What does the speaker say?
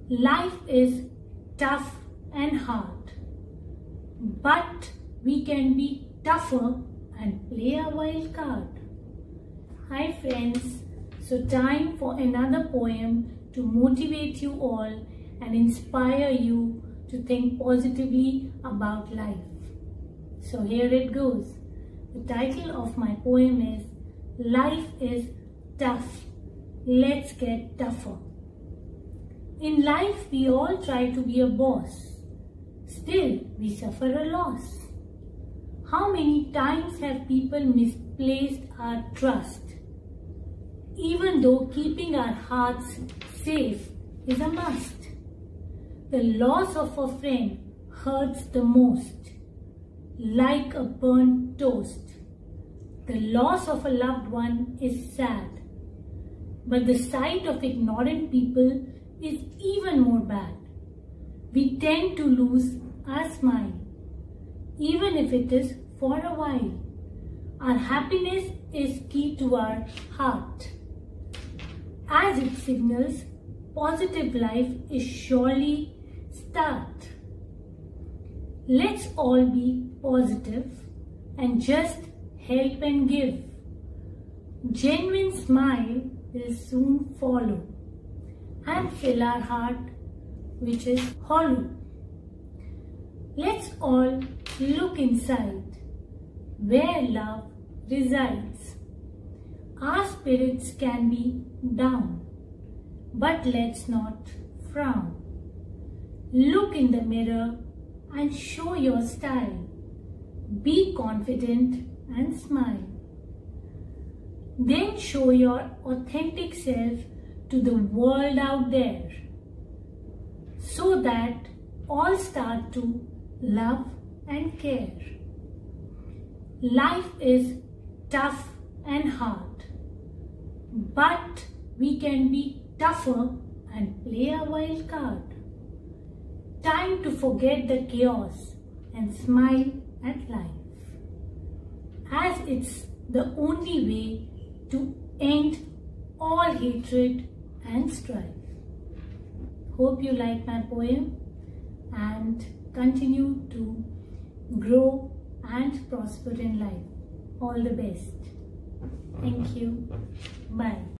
Life is tough and hard, but we can be tougher and play a wild card. Hi friends, so time for another poem to motivate you all and inspire you to think positively about life. So here it goes. The title of my poem is Life is Tough. Let's get tougher. In life, we all try to be a boss. Still, we suffer a loss. How many times have people misplaced our trust? Even though keeping our hearts safe is a must. The loss of a friend hurts the most, like a burnt toast. The loss of a loved one is sad, but the sight of ignorant people is even more bad. We tend to lose our smile, even if it is for a while. Our happiness is key to our heart, as it signals positive life is surely start. Let's all be positive and just help and give. Genuine smile will soon follow and fill our heart, which is hollow. Let's all look inside, where love resides. Our spirits can be down, but let's not frown. Look in the mirror and show your style. Be confident and smile. Then show your authentic self to the world out there, so that all start to love and care. Life is tough and hard, but we can be tougher and play a wild card. Time to forget the chaos and smile at life, as it's the only way to end all hatred and strife. Hope you like my poem and continue to grow and prosper in life. All the best. Thank you. Bye.